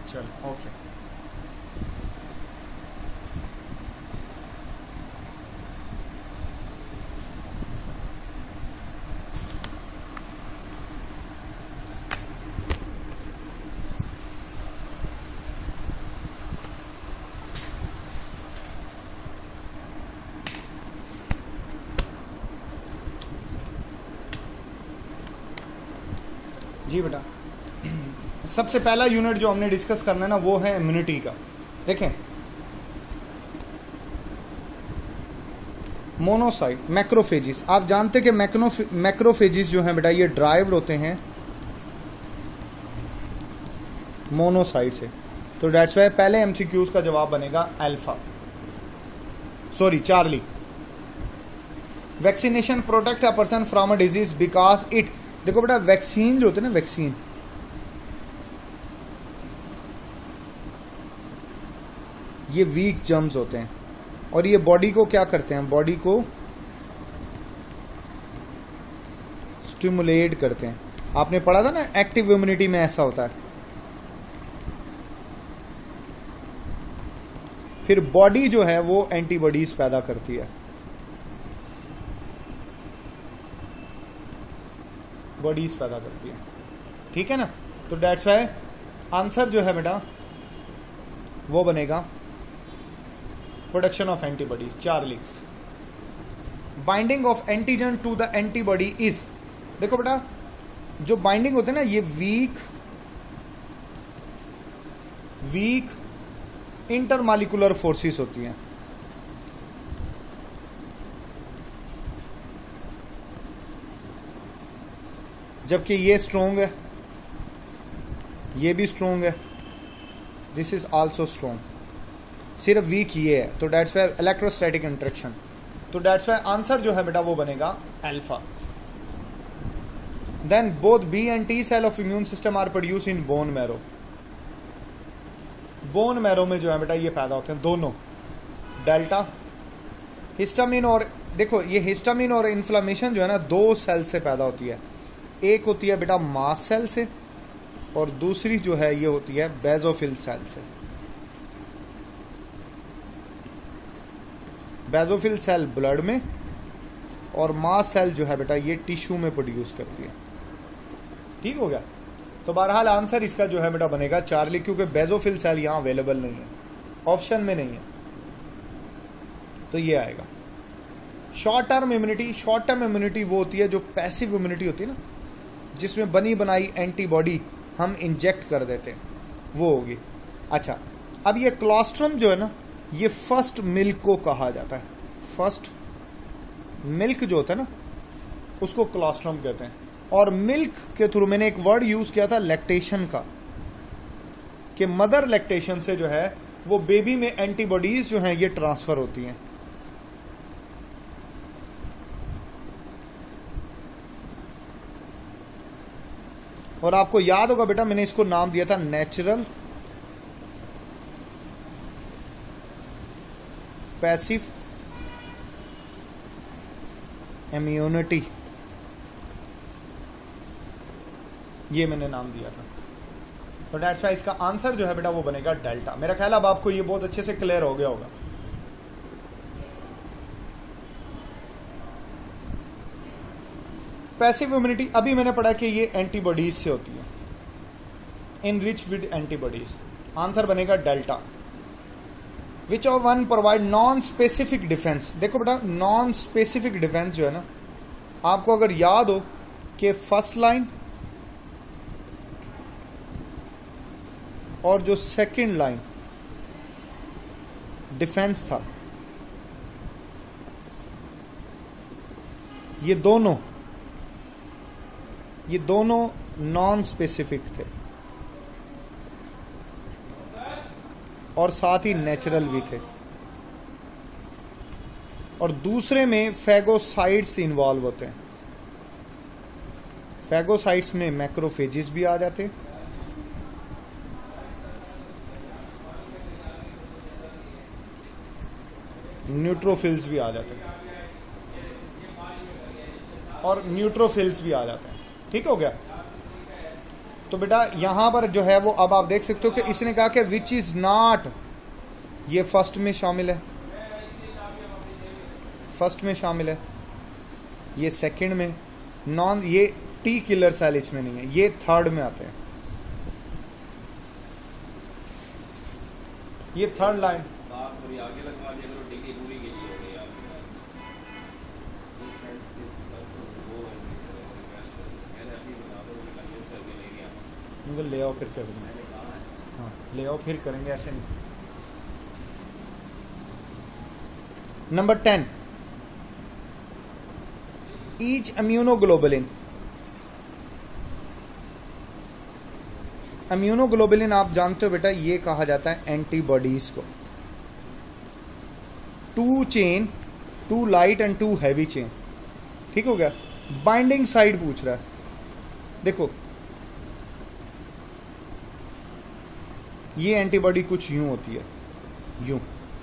चलो ओके। जी बेटा, सबसे पहला यूनिट जो हमने डिस्कस करना है ना वो है इम्यूनिटी का। देखें, मोनोसाइट, मैक्रोफेजिस। आप जानते कि मैक्रोफेजिस जो है बेटा ये ड्राइव्ड होते हैं मोनोसाइट से। तो डेट्स वाई पहले एमसीक्यूज का जवाब बनेगा Charlie. Vaccination protect a person from a disease because it, देखो बेटा वैक्सीन जो होते हैं ना, वैक्सीन ये वीक जर्म्स होते हैं और ये बॉडी को क्या करते हैं, बॉडी को स्टिमुलेट करते हैं। आपने पढ़ा था ना एक्टिव इम्यूनिटी में ऐसा होता है। फिर बॉडी जो है वो एंटीबॉडीज पैदा करती है, बॉडीज पैदा करती है, ठीक है ना। तो डेट्स वाई आंसर जो है बेटा वो बनेगा production of antibodies. Charlie, binding of antigen to the antibody is, देखो बेटा जो बाइंडिंग होते हैं ना ये वीक इंटरमॉलिक्यूलर फोर्सेस होती हैं। जबकि ये स्ट्रोंग है, ये भी स्ट्रोंग है, दिस इज आल्सो स्ट्रोंग, सिर्फ वीक ये है। तो डेट्स वाई इलेक्ट्रोस्टैटिक इंटरेक्शन। तो डेट्स वाई आंसर जो है बेटा वो बनेगा alpha. Then both B and T cell of immune system are produce in bone marrow. Bone marrow में जो है बेटा ये पैदा होते हैं दोनों, डेल्टा हिस्टामिन। और देखो ये हिस्टामिन और इन्फ्लामेशन जो है ना दो सेल से पैदा होती है। एक होती है बेटा मास्ट सेल से और दूसरी जो है ये होती है बेजोफिल सेल से। बेजोफिल सेल ब्लड में और मास्ट सेल जो है बेटा ये टिश्यू में प्रोड्यूस करती है। ठीक हो गया। तो बहरहाल आंसर इसका जो है बेटा बनेगा चार्ली, क्योंकि बेजोफिल सेल यहां अवेलेबल नहीं है, ऑप्शन में नहीं है, तो ये आएगा। Short term immunity, short term immunity वो होती है जो पैसिव इम्यूनिटी होती है ना, जिसमें बनी बनाई एंटीबॉडी हम इंजेक्ट कर देते हैं, वो होगी। अच्छा, अब ये क्लोस्ट्रम जो है ना ये फर्स्ट मिल्क को कहा जाता है। फर्स्ट मिल्क जो होता है ना उसको क्लोस्ट्रम कहते हैं। और मिल्क के थ्रू मैंने एक वर्ड यूज किया था लैक्टेशन का, कि मदर लैक्टेशन से जो है वो बेबी में एंटीबॉडीज जो हैं ये ट्रांसफर होती हैं। और आपको याद होगा बेटा मैंने इसको नाम दिया था नेचुरल पैसिव इम्यूनिटी, ये मैंने नाम दिया था। तो डेट्स वाई इसका आंसर जो है बेटा वो बनेगा डेल्टा। मेरा ख्याल अब आपको ये बहुत अच्छे से क्लियर हो गया होगा। पैसिव इम्यूनिटी अभी मैंने पढ़ा कि ये एंटीबॉडीज से होती है, इनरिच विद एंटीबॉडीज। आंसर बनेगा delta. Which of one provide non specific defence. देखो बेटा नॉन स्पेसिफिक डिफेंस जो है ना, आपको अगर याद हो कि फर्स्ट लाइन और जो सेकंड लाइन डिफेंस था, ये दोनों नॉन स्पेसिफिक थे और साथ ही नेचुरल भी थे। और दूसरे में फैगोसाइट्स इन्वॉल्व होते हैं। फैगोसाइट्स में मैक्रोफेजिस भी आ जाते हैं, न्यूट्रोफिल्स भी आ जाते हैं और न्यूट्रोफिल्स भी आ जाते हैं। ठीक हो गया। तो बेटा यहां पर जो है वो अब आप देख सकते हो कि इसने कहा कि विच इज नॉट, ये फर्स्ट में शामिल है, फर्स्ट में शामिल है, ये सेकंड में, नॉन, ये टी किलर सेल इसमें नहीं है, ये थर्ड में आते हैं, ये थर्ड लाइन। ले आओ फिर करेंगे, हाँ ले आओ फिर करेंगे, ऐसे नहीं। नंबर 10, ईच इम्यूनोग्लोबुलिन, इम्यूनोग्लोबुलिन आप जानते हो बेटा ये कहा जाता है एंटीबॉडीज को, 2 chain, 2 light and 2 heavy chain, ठीक हो गया। बाइंडिंग साइड पूछ रहा है, देखो ये एंटीबॉडी कुछ यूं होती है, यूं,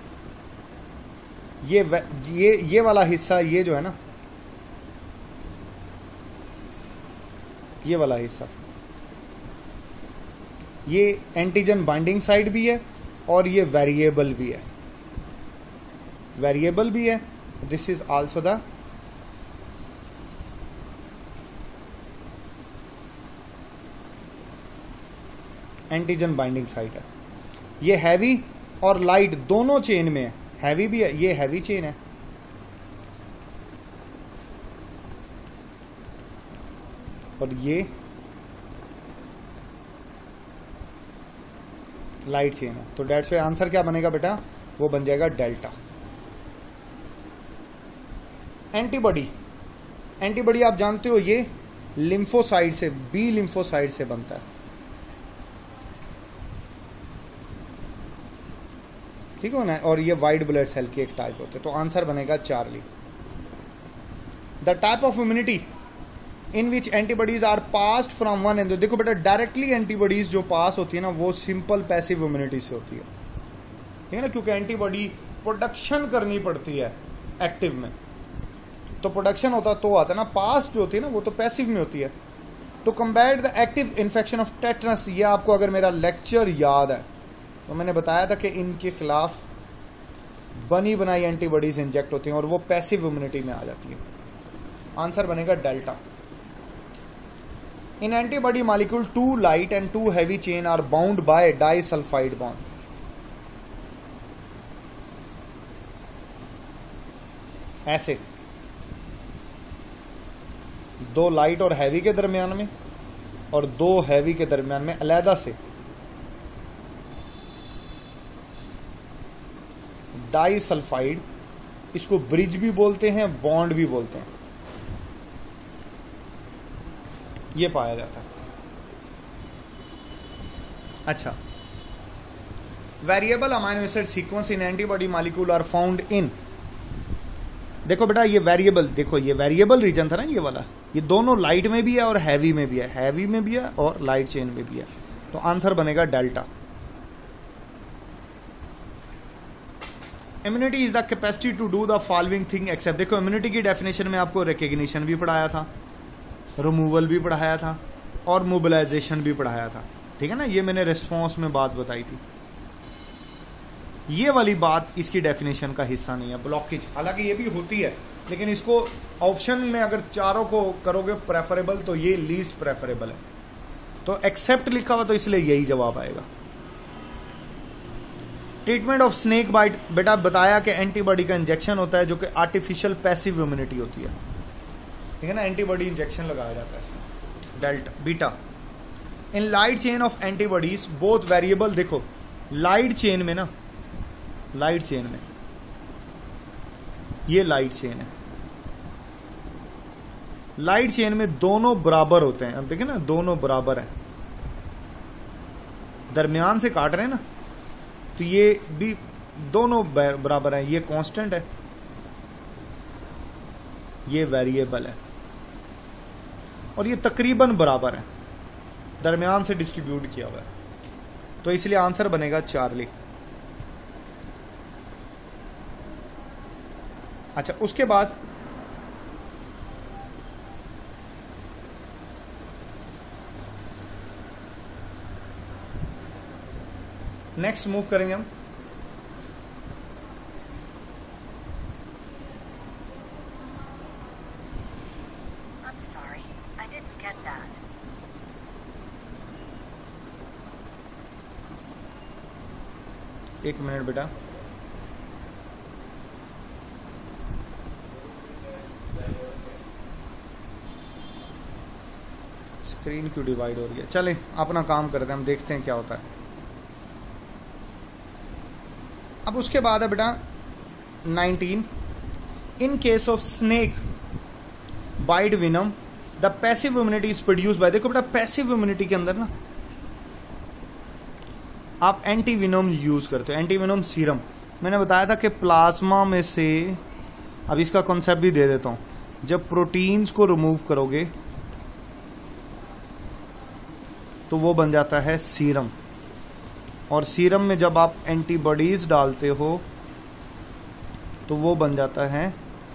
ये वाला हिस्सा, ये जो है ना, ये वाला हिस्सा, ये एंटीजन बाइंडिंग साइड भी है और ये वेरिएबल भी है, वेरिएबल भी है। This is also the antigen binding site है। ये हैवी और लाइट दोनों चेन में है, हैवी भी है, ये हैवी चेन है, और ये लाइट चेन है। तो डेट्स वे आंसर क्या बनेगा बेटा, वो बन जाएगा डेल्टा। एंटीबॉडी, एंटीबॉडी आप जानते हो ये लिम्फोसाइड से, बी लिम्फोसाइड से बनता है, ठीक है ना, और ये वाइट ब्लड सेल की एक टाइप होते हैं। तो आंसर बनेगा Charlie. The type of immunity in which antibodies are passed from one and, देखो बेटा डायरेक्टली एंटीबॉडीज जो पास होती है ना वो सिंपल पैसिव इम्यूनिटी से होती है, ठीक है ना, क्योंकि एंटीबॉडी प्रोडक्शन करनी पड़ती है एक्टिव में, तो प्रोडक्शन होता तो आता है ना, पास जो होती है ना वो तो पैसिव में होती है। तो combat the active infection of tetanus, ये आपको अगर मेरा लेक्चर याद है तो मैंने बताया था कि इनके खिलाफ बनी बनाई एंटीबॉडीज इंजेक्ट होती हैं और वो पैसिव इम्यूनिटी में आ जाती है। आंसर बनेगा delta. In antibody molecule 2 light and 2 heavy chain are bound by disulphide bond. ऐसे 2 लाइट और हैवी के दरमियान में और 2 हैवी के दरमियान में अलहदा से डाइसल्फाइड, इसको ब्रिज भी बोलते हैं, बॉन्ड भी बोलते हैं, ये पाया जाता है। अच्छा, variable amino acid sequence in antibody molecule are found in, देखो बेटा ये वेरिएबल, देखो ये वेरिएबल रीजन था ना ये वाला, ये दोनों लाइट में भी है और हैवी में भी है, हैवी में भी है और लाइट चेन में भी है। तो आंसर बनेगा delta. Immunity is the capacity to do the following thing except, देखो इम्यूनिटी की डेफिनेशन में आपको रिकग्निशन भी पढ़ाया था, रिमूवल भी पढ़ाया था और मोबिलाइजेशन भी पढ़ाया था, ठीक है ना, ये मैंने रिस्पॉन्स में बात बताई थी। ये वाली बात इसकी डेफिनेशन का हिस्सा नहीं है, ब्लॉकेज, हालांकि ये भी होती है लेकिन इसको ऑप्शन में अगर चारों को करोगे प्रेफरेबल तो ये लीस्ट प्रेफरेबल है, तो एक्सेप्ट लिखा हुआ तो इसलिए यही जवाब आएगा। ट्रीटमेंट ऑफ स्नेक बाइट, बेटा बताया कि एंटीबॉडी का इंजेक्शन होता है जो कि आर्टिफिशियल पैसिव इम्यूनिटी होती है, ठीक है ना, एंटीबॉडी इंजेक्शन लगाया जाता है इसमें। Delta beta, in light chain of antibodies both variable, देखो लाइट चेन में ना, लाइट चेन में, ये लाइट चेन है, लाइट चेन में दोनों बराबर होते हैं, अब देखें ना दोनों बराबर हैं, दरमियान से काट रहे हैं ना, तो ये भी दोनों बराबर हैं, ये कांस्टेंट है, ये वेरिएबल है, और ये तकरीबन बराबर है, दरमियान से डिस्ट्रीब्यूट किया हुआ है, तो इसलिए आंसर बनेगा चार्ली। अच्छा, उसके बाद नेक्स्ट मूव करेंगे हम। I'm sorry, I didn't get that. एक मिनट बेटा, स्क्रीन क्यों डिवाइड हो रही है? चले अपना काम करते हैं, हम देखते हैं क्या होता है। अब उसके बाद है बेटा 19, in case of snake bite venom the passive immunity is produce by, देखो बेटा पैसिव इम्यूनिटी के अंदर ना आप एंटी विनोम यूज करते हो, एंटी विनोम सीरम। मैंने बताया था कि प्लाज्मा में से, अब इसका कॉन्सेप्ट भी दे देता हूं, जब प्रोटीन्स को रिमूव करोगे तो वो बन जाता है सीरम, और सीरम में जब आप एंटीबॉडीज डालते हो तो वो बन जाता है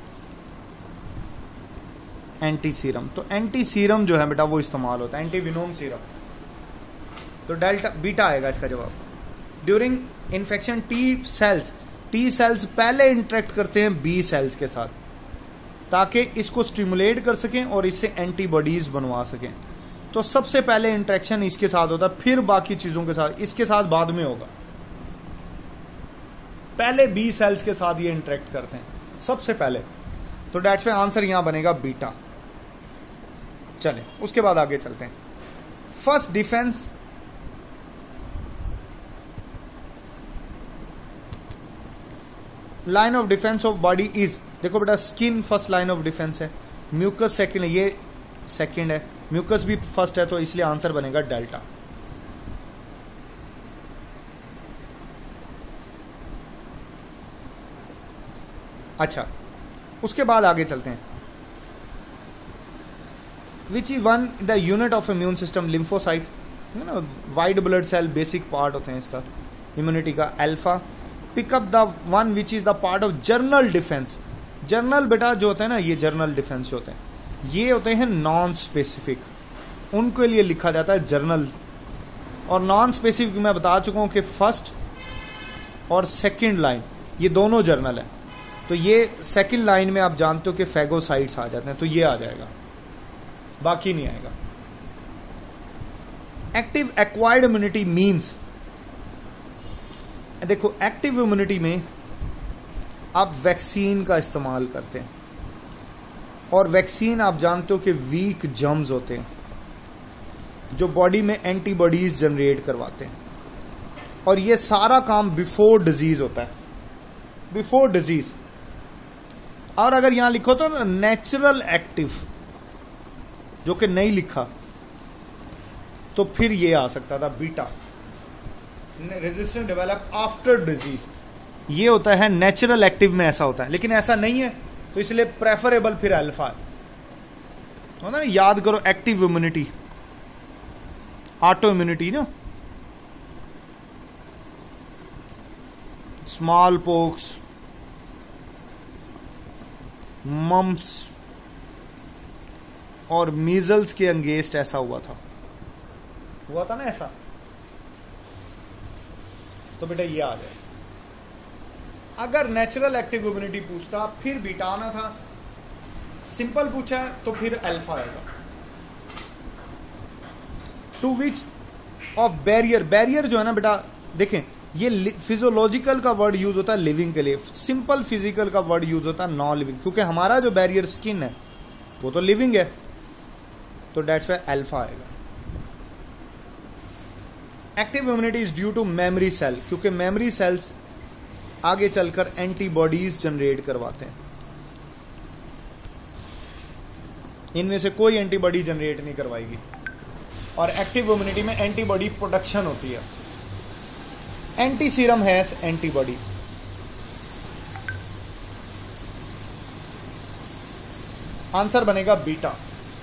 एंटी सीरम। तो एंटी सीरम जो है बेटा वो इस्तेमाल होता है, एंटी विनोम सीरम। तो डेल्टा बीटा आएगा इसका जवाब। ड्यूरिंग इन्फेक्शन टी सेल्स पहले इंटरेक्ट करते हैं बी सेल्स के साथ ताकि इसको स्टिमुलेट कर सकें और इससे एंटीबॉडीज बनवा सकें। तो सबसे पहले इंटरेक्शन इसके साथ होता है, फिर बाकी चीजों के साथ, इसके साथ बाद में होगा। पहले बी सेल्स के साथ ये इंटरेक्ट करते हैं सबसे पहले। तो डेट्स पे आंसर यहां बनेगा बीटा। चले उसके बाद आगे चलते हैं। First defence, line of defence of body is, देखो बेटा skin first line of defence है, म्यूकस सेकंड है, ये सेकंड है, म्यूकस भी फर्स्ट है, तो इसलिए आंसर बनेगा डेल्टा। अच्छा उसके बाद आगे चलते हैं। Which is one the unit of immune system, lymphocyte है ना, white blood cell basic part होते हैं इसका इम्यूनिटी का। Alpha, pick up the one which is the part of general defence. General बेटा जो होता है ना, ये जर्नल डिफेंस जो होते हैं ये होते हैं नॉन स्पेसिफिक, उनके लिए लिखा जाता है जर्नल। और नॉन स्पेसिफिक मैं बता चुका हूं कि फर्स्ट और सेकंड लाइन ये दोनों जर्नल है। तो ये सेकंड लाइन में आप जानते हो कि फैगोसाइट्स आ जाते हैं, तो ये आ जाएगा, बाकी नहीं आएगा। एक्टिव एक्वायर्ड इम्यूनिटी मींस, देखो एक्टिव इम्यूनिटी में आप वैक्सीन का इस्तेमाल करते हैं, और वैक्सीन आप जानते हो कि वीक जर्म्स होते हैं जो बॉडी में एंटीबॉडीज जनरेट करवाते हैं, और ये सारा काम बिफोर डिजीज होता है, बिफोर डिजीज। और अगर यहां लिखो तो नेचुरल एक्टिव, जो कि नहीं लिखा, तो फिर ये आ सकता था beta, resistance develop after disease. ये होता है नेचुरल एक्टिव में, ऐसा होता है, लेकिन ऐसा नहीं है, तो इसलिए प्रेफरेबल फिर अल्फा है ना। याद करो एक्टिव इम्यूनिटी, ऑटो इम्यूनिटी ना, स्मॉल पोक्स, मम्स और मीजल्स के अंगेंस्ट ऐसा हुआ था ना ऐसा। तो बेटा ये आ जाए। अगर नेचुरल एक्टिव इम्यूनिटी पूछता फिर बीटा आना था, सिंपल पूछा है तो फिर अल्फा आएगा। To which of barrier, barrier जो है ना बेटा देखें, ये फिजियोलॉजिकल का वर्ड यूज होता है लिविंग के लिए, सिंपल फिजिकल का वर्ड यूज होता है नॉन लिविंग, क्योंकि हमारा जो बैरियर स्किन है वो तो लिविंग है, तो डेट्स व्हाई अल्फा आएगा। Active immunity is due to memory cell, क्योंकि मेमोरी सेल्स आगे चलकर एंटीबॉडीज जनरेट करवाते हैं, इनमें से कोई एंटीबॉडी जनरेट नहीं करवाएगी, और एक्टिव इम्यूनिटी में एंटीबॉडी प्रोडक्शन होती है। एंटी सीरम है एंटीबॉडी। आंसर बनेगा beta.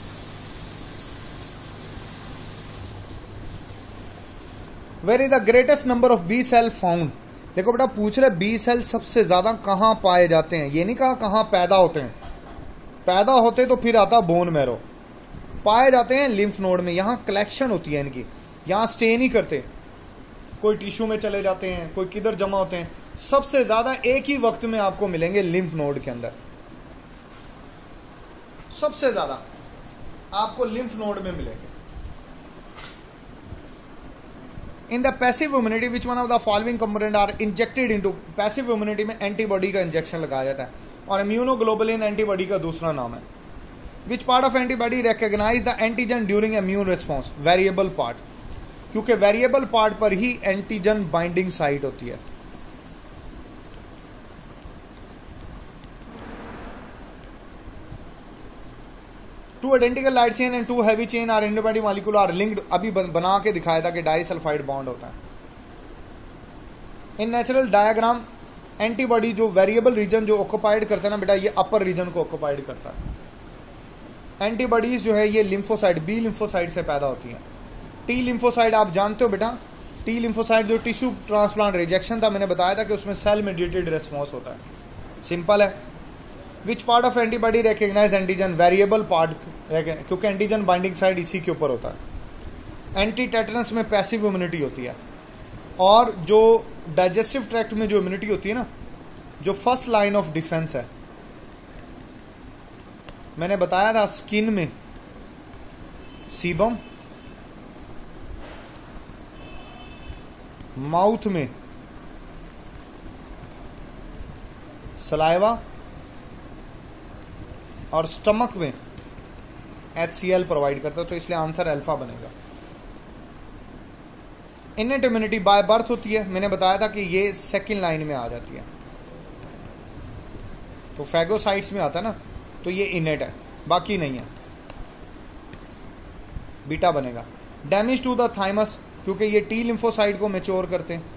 Where is the greatest number of B cell found. देखो बेटा पूछ रहे बी सेल सबसे ज्यादा कहां पाए जाते हैं, ये नहीं कहा कहां पैदा होते हैं, पैदा होते तो फिर आता बोन मैरो, पाए जाते हैं लिम्फ नोड में, यहां कलेक्शन होती है इनकी, यहां स्टे नहीं करते। कोई टिश्यू में चले जाते हैं, कोई किधर जमा होते हैं। सबसे ज्यादा एक ही वक्त में आपको मिलेंगे लिम्फ नोड के अंदर, सबसे ज्यादा आपको लिम्फ नोड में मिलेंगे। In the passive immunity which one of the following component are injected into, passive immunity में एंटीबॉडी का इंजेक्शन लगाया जाता है और इम्यूनोग्लोबुलिन एंटीबॉडी का दूसरा नाम है। Which part of antibody recognize the antigen during immune response, variable part, क्योंकि वेरिएबल पार्ट पर ही एंटीजन बाइंडिंग साइट होती है। Two identical light chain and two heavy chain are antibody molecule are linked, अभी बना के दिखाया था कि डाइसल्फाइड बॉन्ड होता है। इन नेचुरल डायग्राम एंटीबॉडी जो वेरिएबल रीजन जो ऑक्युपाइड करता है ना बेटा, ये अपर रीजन को ऑक्युपाइड करता है। एंटीबॉडीज जो है ये लिम्फोसाइट, बी लिम्फोसाइट से पैदा होती हैं। टी लिम्फोसाइट आप जानते हो बेटा, टी लिम्फोसाइट जो टिश्यू ट्रांसप्लांट रिजेक्शन था, मैंने बताया था कि उसमें सेल मेडिएटेड रिस्पॉन्स होता है, सिंपल है। Which part of antibody recognize antigen, variable part, क्योंकि एंटीजन बाइंडिंग साइड इसी के ऊपर होता है। एंटी टेटनस में पैसिव इम्यूनिटी होती है, और जो डाइजेस्टिव ट्रैक्ट में जो इम्यूनिटी होती है ना, जो फर्स्ट लाइन ऑफ डिफेंस है, मैंने बताया था स्किन में सीबम, माउथ में सलाइवा और स्टमक में HCl प्रोवाइड करता है, तो इसलिए आंसर अल्फा बनेगा। इनेट इम्यूनिटी बाय बर्थ होती है, मैंने बताया था कि ये सेकंड लाइन में आ जाती है, तो फैगोसाइट्स में आता है ना, तो ये इनेट है, बाकी नहीं है, बीटा बनेगा। डैमेज टू द थाइमस, क्योंकि ये टी लिम्फोसाइट को मैच्योर करते हैं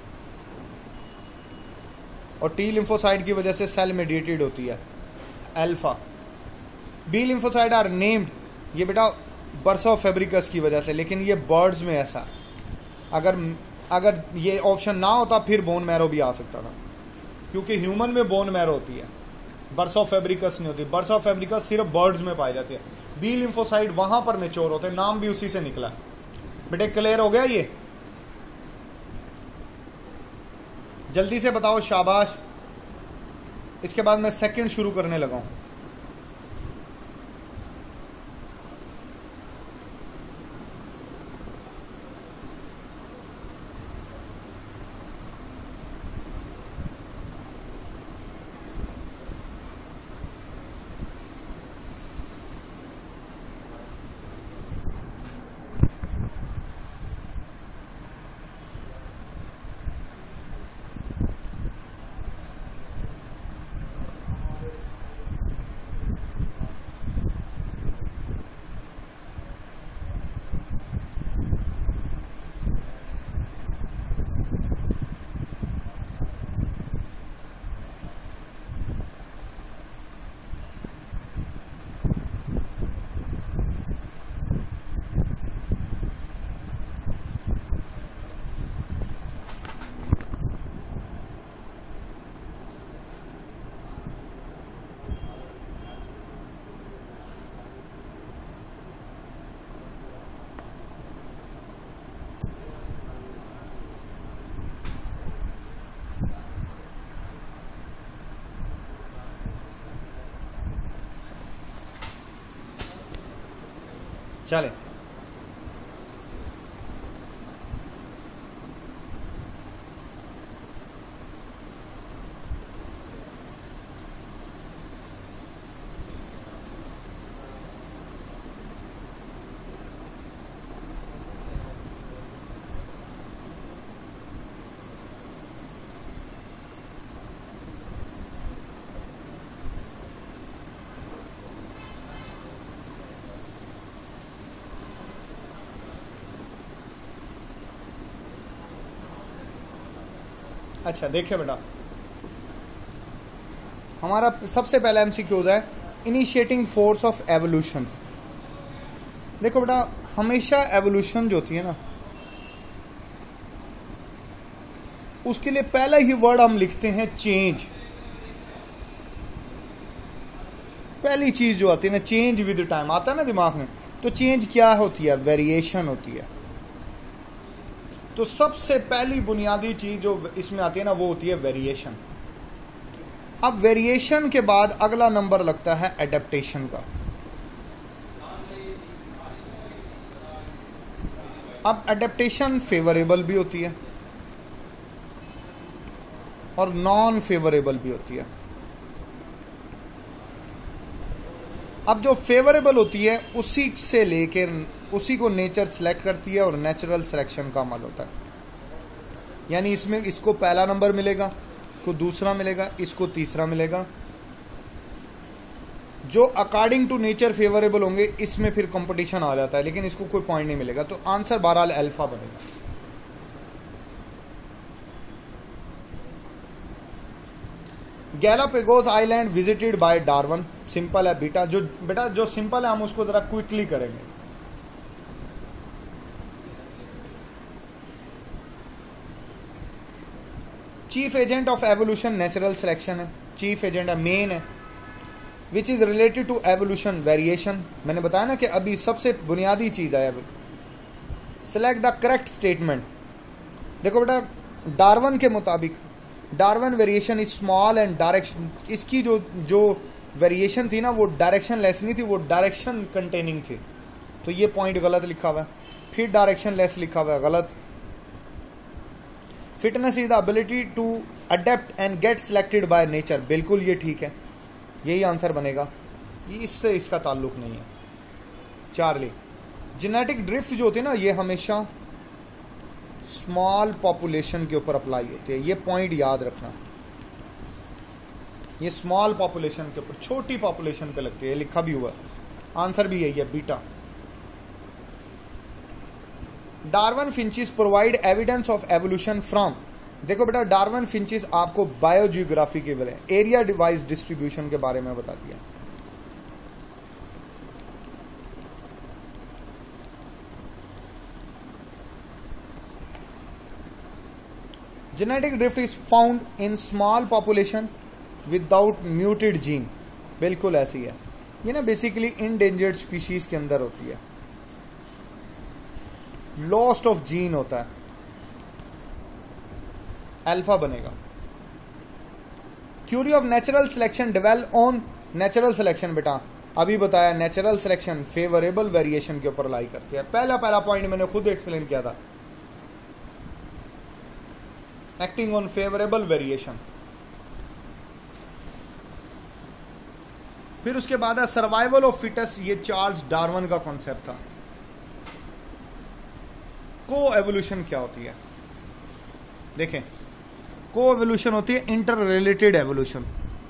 और टी लिम्फोसाइट की वजह से सेल मेडिएटेड होती है, alpha. B lymphocyte are named, ये बेटा बर्सा फेब्रिकस की वजह से, लेकिन ये बर्ड्स में ऐसा, अगर ये ऑप्शन ना होता फिर बोन मैरो भी आ सकता था, क्योंकि ह्यूमन में बोन मैरो होती है, बर्सा फेब्रिकस नहीं होती। बर्सा फेब्रिकस सिर्फ बर्ड्स में पाई जाती है। बी लिम्फोसाइट वहां पर मैच्योर होते हैं, नाम भी उसी से निकला। बेटे क्लियर हो गया ये? जल्दी से बताओ, शाबाश। इसके बाद मैं सेकंड शुरू करने लगा हूं। चले, अच्छा देखिए बेटा, हमारा सबसे पहला एमसीक्यूज है इनिशिएटिंग फोर्स ऑफ एवोल्यूशन। देखो बेटा, हमेशा एवोल्यूशन जो होती है ना, उसके लिए पहला ही वर्ड हम लिखते हैं चेंज। पहली चीज जो आती है ना, चेंज विद टाइम आता है ना दिमाग में, तो चेंज क्या होती है? वेरिएशन होती है। तो सबसे पहली बुनियादी चीज जो इसमें आती है ना वो होती है वेरिएशन। अब वेरिएशन के बाद अगला नंबर लगता है एडेप्टेशन का। अब एडेप्टेशन फेवरेबल भी होती है और नॉन फेवरेबल भी होती है। अब जो फेवरेबल होती है उसी से लेकर उसी को नेचर सेलेक्ट करती है और नेचुरल सिलेक्शन का अमल होता है। यानी इसमें इसको पहला नंबर मिलेगा, इसको दूसरा मिलेगा, इसको तीसरा मिलेगा। जो अकॉर्डिंग टू नेचर फेवरेबल होंगे इसमें फिर कंपटीशन आ जाता है, लेकिन इसको कोई पॉइंट नहीं मिलेगा। तो आंसर बहरहाल अल्फा बनेगा। Galapagos island visited by Darwin. Simple है बेटा, जो सिंपल है हम उसको जरा क्विकली करेंगे। Chief agent of evolution natural selection है, चीफ एजेंट है, मेन है। Which is related to evolution variation. मैंने बताया ना कि अभी सबसे बुनियादी चीज है। Select the correct statement. देखो बेटा, डार्विन के मुताबिक Darwin variation is small and direction. इसकी जो वेरिएशन थी ना वो डायरेक्शन लेस नहीं थी, वो डायरेक्शन कंटेनिंग थी। तो ये पॉइंट गलत लिखा हुआ है। फिर डायरेक्शन लेस लिखा हुआ है, गलत। Fitness is the ability to adapt and get selected by nature. बिल्कुल ये ठीक है, यही आंसर बनेगा। ये इससे इसका ताल्लुक नहीं है। चार्ली, जेनेटिक ड्रिफ्ट जो होती है ना ये हमेशा स्मॉल पॉपुलेशन के ऊपर अप्लाई होती है। ये पॉइंट याद रखना, ये स्मॉल पॉपुलेशन के ऊपर, छोटी पॉपुलेशन पे लगती है। लिखा भी हुआ है, आंसर भी यही है, beta. Darwin finches provide evidence of evolution from. देखो बेटा, डार्विन फिंचेस आपको बायोजियोग्राफी के बारे में, एरिया डिवाइस डिस्ट्रीब्यूशन के बारे में बताती है। Genetic drift is found in small population without muted gene. बिल्कुल ऐसी है। ये ना बेसिकली इंडेंजर्ड स्पीशीज के अंदर होती है, लॉस्ट ऑफ जीन होता है। अल्फा बनेगा। Theory of natural selection develop on natural selection. बेटा अभी बताया, नेचुरल सिलेक्शन फेवरेबल वेरिएशन के ऊपर लाई करती है। पहला पॉइंट मैंने खुद एक्सप्लेन किया था, एक्टिंग ऑन फेवरेबल वेरिएशन। फिर उसके बाद है सर्वाइवल ऑफ फिटेस्ट। ये चार्ल्स डार्विन का कॉन्सेप्ट था। को एवोल्यूशन क्या होती है? देखें, को एवोल्यूशन होती है inter related evolution.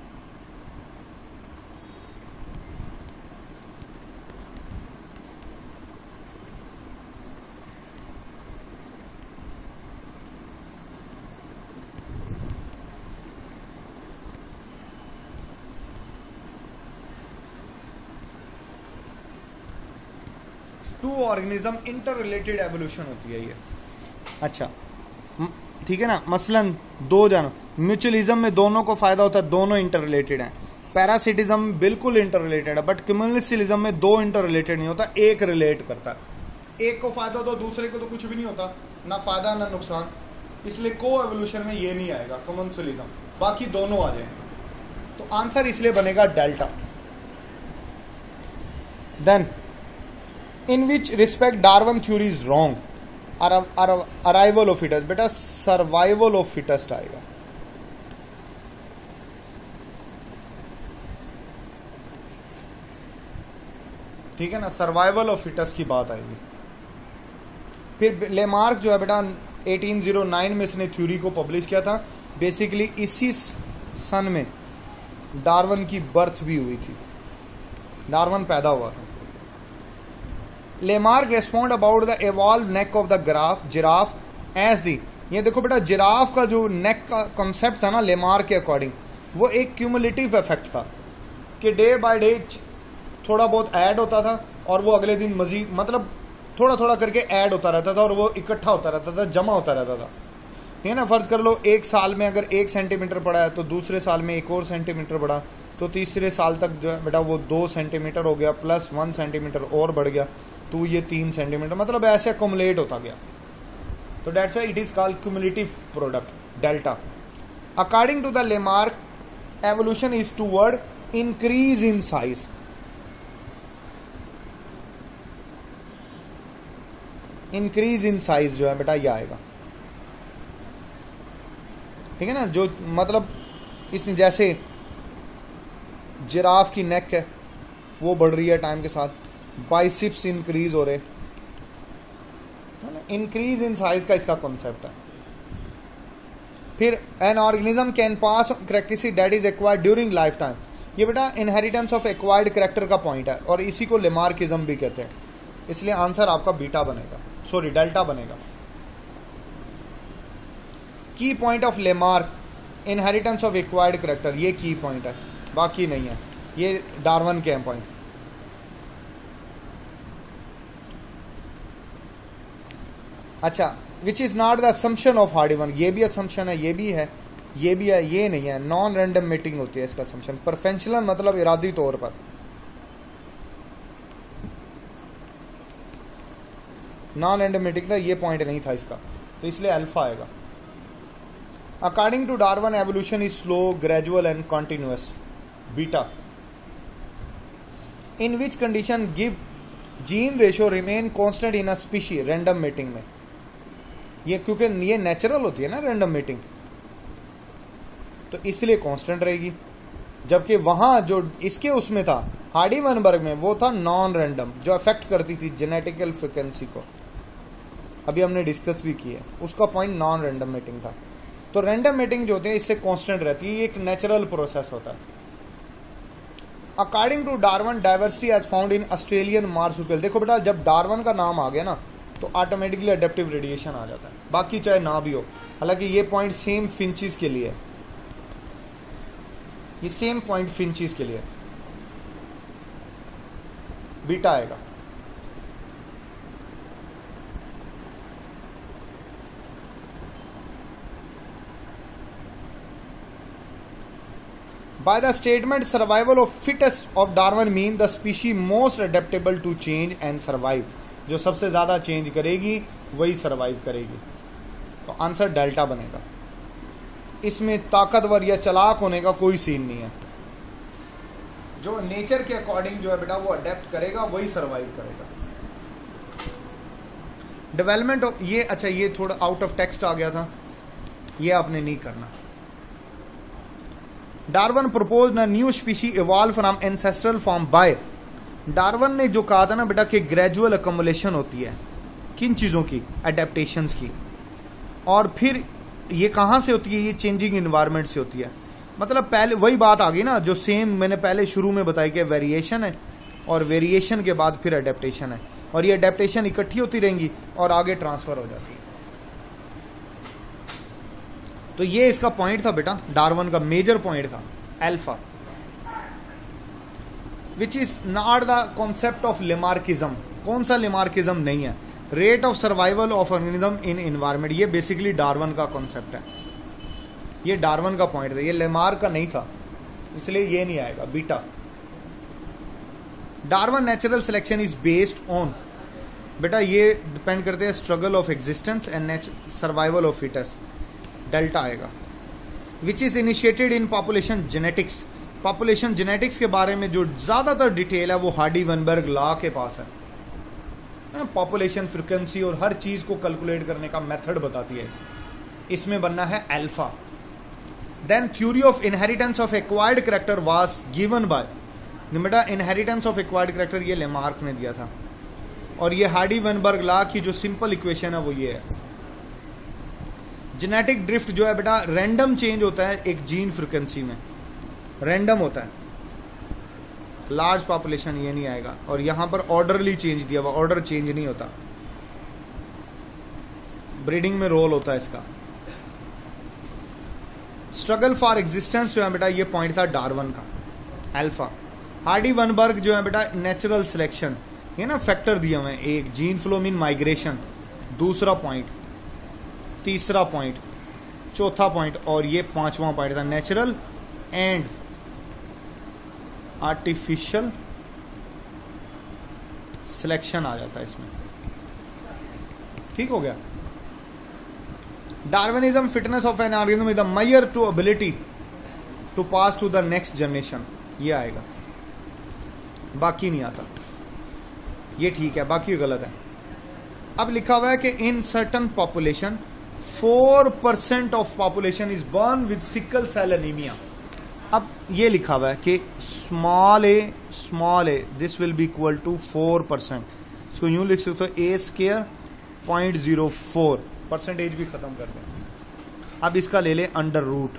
Two organism inter related evolution होती है ये। अच्छा ठीक है ना। मसलन दो जन, म्यूचुअलिज्म में दोनों को फायदा होता है, दोनों इंटर रिलेटेड हैं। पैरासिटिज्म बिल्कुल इंटर रिलेटेड है, बट कम्युनिस्टिज्म में दो इंटर रिलेटेड नहीं होता, एक रिलेट करता है। एक को फायदा होता है, दूसरे को तो कुछ भी नहीं होता, ना फायदा ना नुकसान। इसलिए को एवोल्यूशन में ये नहीं आएगा कम्युनिस्टिज्म, बाकी दोनों आ जाएंगे। तो आंसर इसलिए बनेगा delta. Then in which respect Darwin theory is wrong. Arrival of fittest. बेटा सर्वाइवल ऑफ फिटेस्ट आएगा। ठीक है ना, सर्वाइवल ऑफ फिटेस्ट की बात आएगी। फिर लेमार्क जो है बेटा 1809 में इसने थ्योरी को पब्लिश किया था। बेसिकली इसी सन में डार्विन की बर्थ भी हुई थी, डार्विन पैदा हुआ था। Lamarck respond about the evolve neck of the giraffe as the. ये देखो बेटा, जिराफ का जो नेक का कॉन्सेप्ट था ना लेमार्क के अकॉर्डिंग, वो एक क्यूमुलेटिव इफेक्ट था कि डे बाय डे थोड़ा बहुत ऐड होता था और वो अगले दिन मजीद, मतलब थोड़ा थोड़ा करके ऐड होता रहता था और वो इकट्ठा होता रहता था, जमा होता रहता था। ठीक है ना। फर्ज कर लो एक साल में अगर 1 सेंटीमीटर बढ़ा है तो दूसरे साल में 1 और सेंटीमीटर बढ़ा, तो तीसरे साल तक जो है बेटा वो 2 सेंटीमीटर हो गया, प्लस 1 सेंटीमीटर और बढ़ गया, तो ये 3 सेंटीमीटर, मतलब ऐसे अकोमुलेट होता गया। तो that's why it is called cumulative product delta. According to the Lamarck evolution is toward increase in size. Increase in size जो है बेटा ये आएगा. ठीक है ना, जो मतलब इस जैसे जिराफ की नेक है वो बढ़ रही है टाइम के साथ, बाइसिप्स इंक्रीज हो रहे, इंक्रीज इन साइज का इसका कॉन्सेप्ट है. फिर an organism can pass characteristic that is acquired during life time. ये बेटा इनहेरिटेंस ऑफ एक्वायर्ड करेक्टर का पॉइंट है और इसी को लेमार्किज्म भी कहते हैं. इसलिए आंसर आपका बीटा बनेगा, सॉरी डेल्टा बनेगा. Key point of Lamarck inheritance of acquired character, ये की पॉइंट है, बाकी नहीं है. ये डार्विन के पॉइंट. अच्छा, which is not the assumption of Hardy Weinberg. ये भी असम्पशन है, ये भी है, ये भी है, ये नहीं है. नॉन रैंडम मीटिंग होती है इसका असम्पशन. परफेंशनल मतलब इरादी तौर पर. नॉन रैंडम मीटिंग का ये पॉइंट नहीं था इसका, तो इसलिए अल्फा आएगा. According to Darwin evolution is slow, gradual and continuous. Beta. In which condition give gene ratio remain constant in a species. Random mating में ये, क्योंकि ये नेचुरल होती है ना रैंडम मीटिंग, तो इसलिए कांस्टेंट रहेगी. जबकि वहां जो इसके उसमें था हार्डी-वनबर्ग में, वो था नॉन रैंडम, जो अफेक्ट करती थी जेनेटिकल फ्रीक्वेंसी को. अभी हमने डिस्कस भी किया, उसका पॉइंट नॉन रैंडम मीटिंग था. तो रैंडम मीटिंग जो होती है इससे कांस्टेंट रहती है, ये एक नेचुरल प्रोसेस होता है. According to Darwin diversity as found in Australian marsupial. देखो बेटा, जब डार्विन का नाम आ गया ना तो ऑटोमेटिकली अडेप्टिव रेडिएशन आ जाता है, बाकी चाहे ना भी हो. हालांकि ये पॉइंट सेम फिंचीज के लिए है, ये सेम पॉइंट फिंचीज के लिए. बीटा आएगा. By the statement survival of fittest of Darwin mean the species most adaptable to change and survive. जो सबसे ज्यादा चेंज करेगी वही सरवाइव करेगी. तो आंसर डेल्टा बनेगा. इसमें ताकतवर या चालाक होने का कोई सीन नहीं है. जो नेचर के अकॉर्डिंग जो है बेटा वो अडेप्ट करेगा वही सरवाइव करेगा. डेवलपमेंट ऑफ ये, अच्छा ये थोड़ा आउट ऑफ टेक्स्ट आ गया था, ये आपने नहीं करना. Darwin propose a new species evolve from ancestral form by. Darwin ने जो कहा था ना बेटा कि ग्रेजुअल अकोमोलेशन होती है किन चीजों की, एडेप्टेशंस की. और फिर ये कहां से होती है, ये चेंजिंग इन्वायरमेंट से होती है. मतलब पहले वही बात आ गई ना जो सेम मैंने पहले शुरू में बताई कि वेरिएशन है और वेरिएशन के बाद फिर एडेप्टेशन है, और ये एडेप्टेशन इकट्ठी होती रहेंगी और आगे ट्रांसफर हो जाती है. तो ये इसका पॉइंट था बेटा, डार्विन का मेजर पॉइंट था alpha. Which is not the concept of Lamarckism. कौन सा लेमार्किज्म नहीं है? Rate of survival of organism in environment. ये बेसिकली डार्विन का कॉन्सेप्ट है, ये डार्विन का पॉइंट था, ये लेमार्क का नहीं था, इसलिए ये नहीं आएगा. Beta. Darwin natural selection is based on. बेटा ये डिपेंड करते हैं struggle of existence and survival of fittest. Delta आएगा. Which is initiated in population genetics. Population genetics के बारे में जो ज्यादातर डिटेल है वो हार्डी-वनबर्ग लॉ के पास है. पॉपुलेशन फ्रीक्वेंसी और हर चीज को कैलकुलेट करने का मेथड बताती है. इसमें बनना है alpha. Then theory of inheritance of acquired character was given by. बेटा इनहेरिटेंस ऑफ एक्वायर्ड कैरेक्टर ये लेमार्क ने दिया था, और ये हार्डी-वनबर्ग लॉ की जो सिंपल इक्वेशन है वो ये है. जेनेटिक ड्रिफ्ट जो है बेटा रैंडम चेंज होता है एक जीन फ्रीक्वेंसी में, रैंडम होता है. लार्ज पॉपुलेशन ये नहीं आएगा. और यहां पर ऑर्डरली चेंज दिया हुआ, ऑर्डर चेंज नहीं होता, ब्रीडिंग में रोल होता है इसका. स्ट्रगल फॉर एग्जिस्टेंस जो है बेटा ये पॉइंट था डार्विन का अल्फा. हार्डी-वनबर्ग जो है बेटा नेचुरल सिलेक्शन, ये ना फैक्टर दिए हुए हैं. एक जीन फ्लो मीन माइग्रेशन, दूसरा पॉइंट, तीसरा पॉइंट, चौथा पॉइंट, और ये पांचवा पॉइंट था नेचुरल एंड आर्टिफिशियल सिलेक्शन आ जाता है इसमें. ठीक हो गया. Darwinism fitness of an organism is the measure to ability to pass to the next generation, ये आएगा, बाकी नहीं आता, ये ठीक है, बाकी गलत है। अब लिखा हुआ है कि in certain population 4% of population is born with sickle cell anaemia. अब ये लिखा हुआ है कि small a this will be equal to 4%, इसको यूं लिख सकते हो ए स्क्वायर 0.04, परसेंटेज भी खत्म कर दें। अब इसका ले ले अंडर रूट,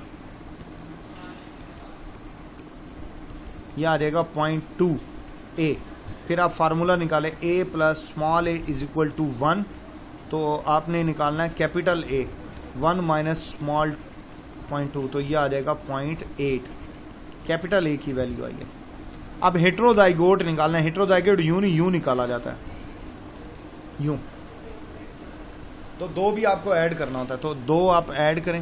यह आ जाएगा 0.2a, फिर आप फार्मूला निकाले a plus small a is equal to 1, तो आपने निकालना है कैपिटल A 1 माइनस स्मॉल 0.2, तो यह आ जाएगा 0.8, कैपिटल A की वैल्यू आई है। अब हेट्रोजाइगोट निकालना है, हेट्रोजाइगोट यूं निकाला जाता है, यूं, तो 2 भी आपको ऐड करना होता है, तो 2 आप ऐड करें,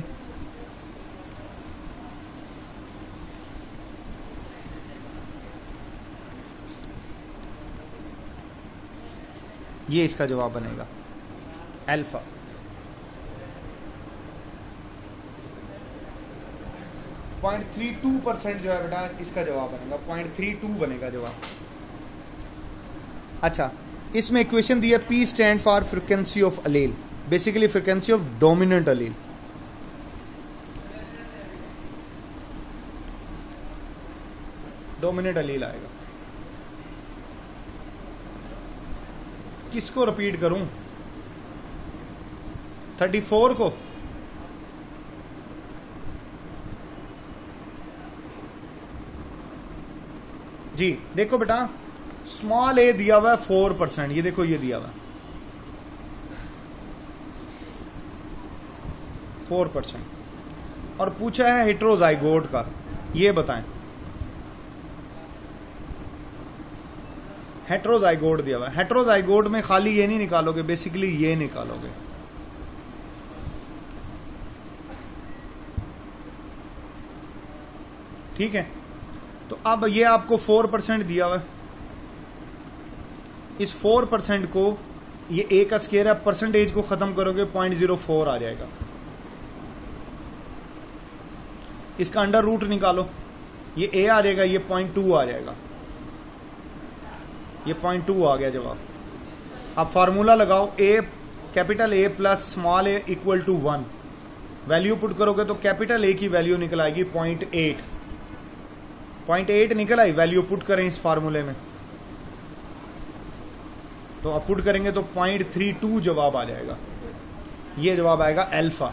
ये इसका जवाब बनेगा अल्फा। पॉइंट 32% जो है बेटा इसका जवाब बनेगा, 0.32 बनेगा जवाब। अच्छा, इसमें इक्वेशन दी है P stand for frequency of allele, basically frequency of dominant allele. Dominant allele आएगा, किसको रिपीट करूं, 34 को, जी देखो बेटा स्मॉल ए दिया हुआ है 4%, ये देखो ये दिया हुआ है 4%, और पूछा है हेट्रोजाइगोट का, ये बताएं। हेट्रोजाइगोट दिया हुआ है, हेट्रोजाइगोट में खाली ये नहीं निकालोगे, बेसिकली ये निकालोगे, ठीक है। तो अब ये आपको 4% दिया हुआ है, इस 4% को ये ए का स्क्वायर है, परसेंटेज को खत्म करोगे 0.04 आ जाएगा। इसका अंडर रूट निकालो, ये ए आ जाएगा, ये 0.2 आ जाएगा, ये 0.2 आ गया जवाब। अब फार्मूला लगाओ, A capital A plus small A equal to 1, value put करोगे तो कैपिटल ए की वैल्यू निकल आएगी 0.8 निकल आई, वैल्यू पुट करें इस फार्मूले में, तो अब पुट करेंगे तो 0.32 जवाब आ जाएगा, ये जवाब आएगा अल्फा।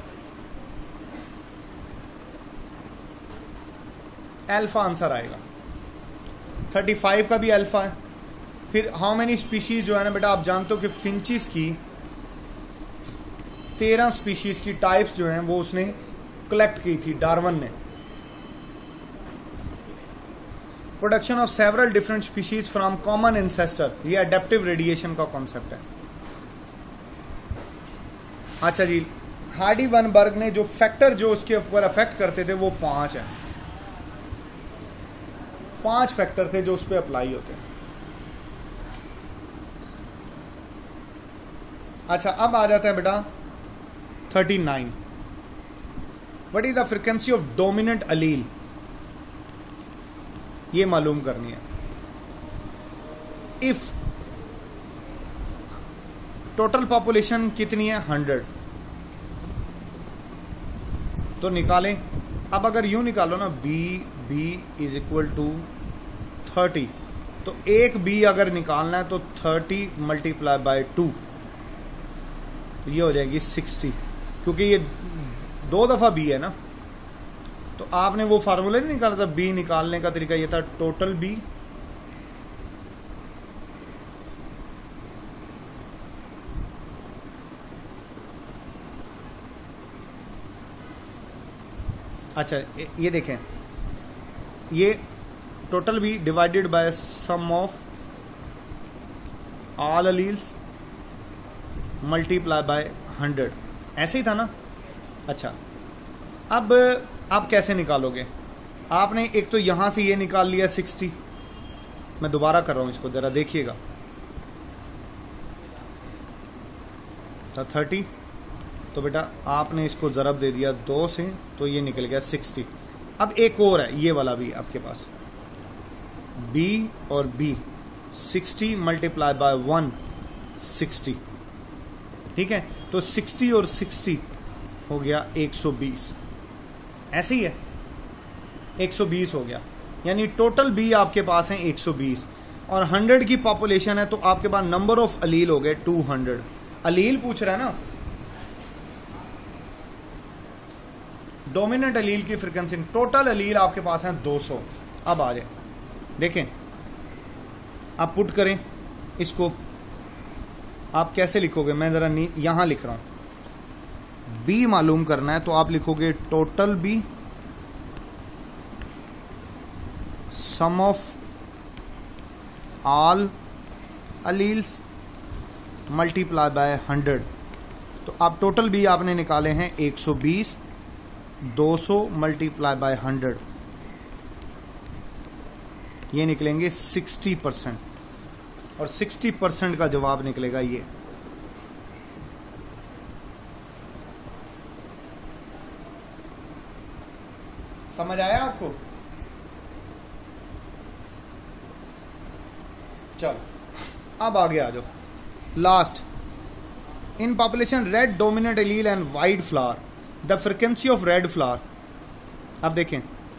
अल्फा आंसर आएगा। 35 का भी अल्फा है। फिर हाउ मेनी स्पीशीज जो है ना बेटा, आप जानते हो कि फिंचिस की 13 स्पीशीज की टाइप्स जो हैं वो उसने कलेक्ट की थी डार्विन ने। Production of several different species from common ancestors, ये अडेप्टिव रेडिएशन का कॉन्सेप्ट है। अच्छा जी, हार्डी वनबर्ग ने जो फैक्टर जो उसके ऊपर अफेक्ट करते थे वो 5 है, 5 फैक्टर थे जो उस पर अप्लाई होते हैं। अच्छा, अब आ जाता है बेटा 39, what is the frequency of dominant allele, ये मालूम करनी है। इफ टोटल पॉपुलेशन कितनी है 100, तो निकालें। अब अगर यूं निकालो ना, बी इज इक्वल टू 30, तो एक बी अगर निकालना है तो 30 मल्टीप्लाई बाय 2, ये हो जाएगी 60, क्योंकि ये 2 दफा बी है ना। तो आपने वो फार्मूला नहीं निकाला था, बी निकालने का तरीका ये था टोटल बी अच्छा ये देखें, ये total B divided by sum of all alleles multiply by 100, ऐसे ही था ना। अच्छा, अब आप कैसे निकालोगे? आपने एक तो यहां से ये निकाल लिया 60, मैं दोबारा कर रहा हूं इसको, जरा देखिएगा। तो 30 तो बेटा आपने इसको ज़रब दे दिया 2 से, तो ये निकल गया 60। अब एक और है, ये वाला भी आपके पास, b और b, 60 मल्टीप्लाई बाय 1, 60। ठीक है, तो 60 और 60 हो गया 120। ऐसे ही है, 120 हो गया, यानी टोटल b आपके पास है 120 और 100 की पॉपुलेशन है, तो आपके पास नंबर ऑफ अलील हो गए 200। अलील पूछ रहा है ना, डोमिनेंट अलील की फ्रीक्वेंसी, टोटल अलील आपके पास है 200। अब आ जाए देखें, आप पुट करें इसको, आप कैसे लिखोगे, मैं जरा यहां लिख रहा हूं। बी मालूम करना है तो आप लिखोगे total B sum of all alleles multiply by 100। तो आप टोटल बी आपने निकाले हैं 120, 200 मल्टीप्लाई बाय 100, ये निकलेंगे 60%, और 60% का जवाब निकलेगा ये। समझ आया आपको? चलो अब आगे आ जाओ। Last, in population red dominant allele and white flower, the frequency of red flower. अब देखें,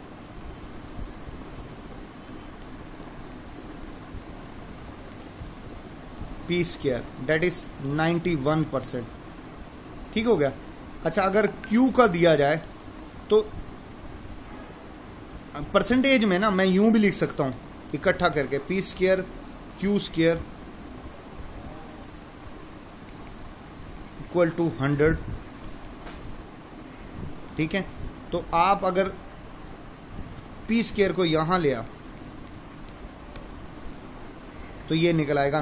पी स्क्वायर डेट इज 91%। ठीक हो गया। अच्छा, अगर क्यू का दिया जाए तो परसेंटेज में ना मैं यूं भी लिख सकता हूं इकट्ठा करके, P square Q square equal to 100। ठीक है, तो आप अगर पी स्क्वायर को यहां ले आ तो ये निकल आएगा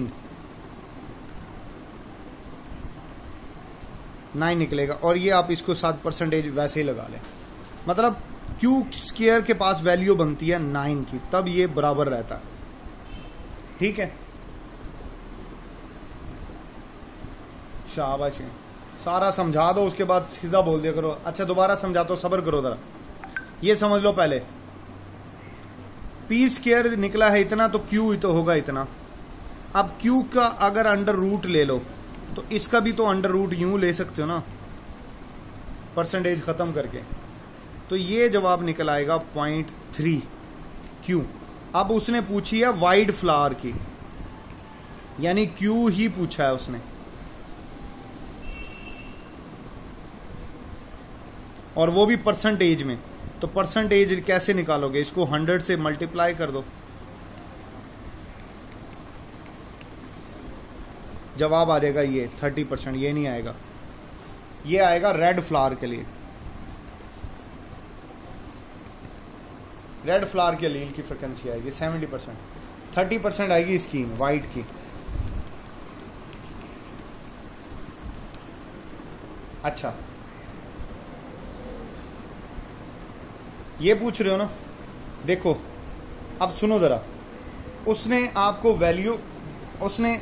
9 निकलेगा, और ये आप इसको 7% वैसे ही लगा लें, मतलब क्यू स्क्वायर के पास वैल्यू बनती है 9 की, तब ये बराबर रहता है। ठीक है, शाबाश, सारा समझा दो, उसके बाद सीधा बोल दिया करो। अच्छा दोबारा समझा तो सब्र करो जरा, ये समझ लो पहले, पी स्क्वायर निकला है इतना तो क्यू तो होगा इतना। अब क्यू का अगर अंडर रूट ले लो तो इसका भी तो अंडर रूट यूं ले सकते हो ना, परसेंटेज खत्म करके, तो ये जवाब निकल आएगा 0.3 क्यू। अब उसने पूछी है वाइड फ्लावर की, यानी क्यू ही पूछा है उसने, और वो भी परसेंटेज में। तो परसेंटेज कैसे निकालोगे, इसको 100 से मल्टीप्लाई कर दो, जवाब आ जाएगा ये 30%। ये नहीं आएगा, ये आएगा रेड फ्लावर के लिए, रेड फ्लावर के अलील की फ्रिक्वेंसी आएगी 70%, 30% आएगी इसकी वाइट की। अच्छा, ये पूछ रहे हो ना, देखो अब सुनो जरा, उसने आपको वैल्यू, उसने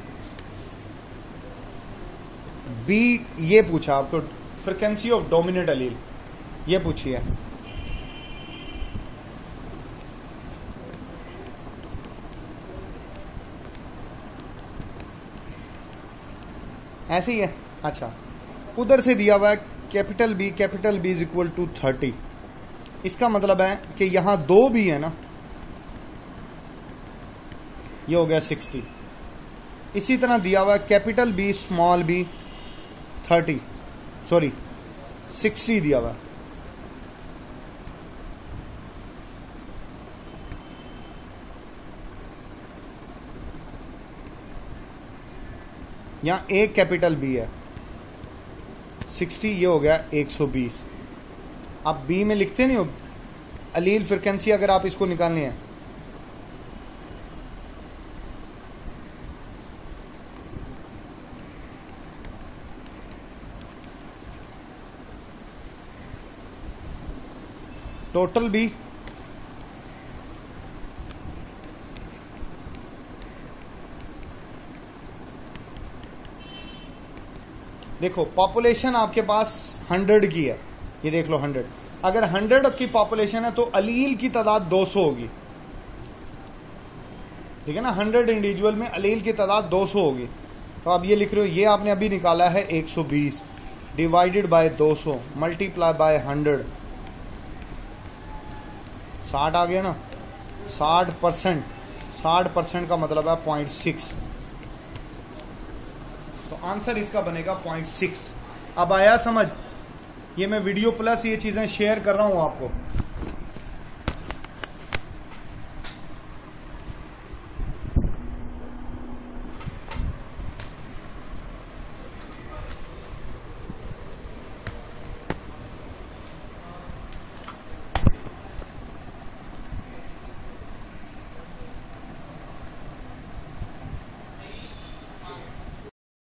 बी ये पूछा आपको, फ्रिक्वेंसी ऑफ डोमिनेंट अलील ये पूछी है। ऐसे ही है। अच्छा, उधर से दिया हुआ है capital B is equal to 30। इसका मतलब है कि यहां 2 भी है ना, ये हो गया 60। इसी तरह दिया हुआ है capital B small B 30, sorry 60 दिया हुआ है। यहां एक कैपिटल बी है 60, ये हो गया 120। आप बी में लिखते नहीं हो अलील फ्रिक्वेंसी, अगर आप इसको निकालनी है टोटल बी देखो पॉपुलेशन आपके पास 100 की है, ये देख लो 100, अगर 100 की पॉपुलेशन है तो अलील की तादाद 200 होगी, ठीक है ना। 100 इंडिविजुअल में अलील की तादाद 200 होगी। तो आप ये लिख रहे हो, ये आपने अभी निकाला है 120 डिवाइडेड बाय 200 मल्टीप्लाई बाय 100, 60 आ गया ना। 60% का मतलब है 0.6, तो आंसर इसका बनेगा 0.6। अब आया समझ? ये मैं वीडियो प्लस ये चीजें शेयर कर रहा हूं आपको।